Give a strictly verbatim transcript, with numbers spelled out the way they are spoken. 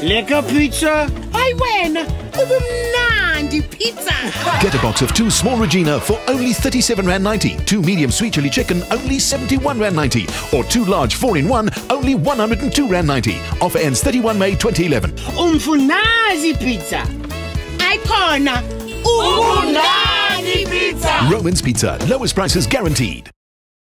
Lekker pizza. I win! Ubumnandi pizza! Get a box of two small Regina for only thirty-seven rand ninety, two medium sweet chili chicken only seventy-one rand ninety, or two large four in one only one hundred two rand ninety. Offer ends thirty-first May twenty eleven. Umfunazi pizza. Icona! Ubumnandi pizza. Romans Pizza, lowest prices guaranteed.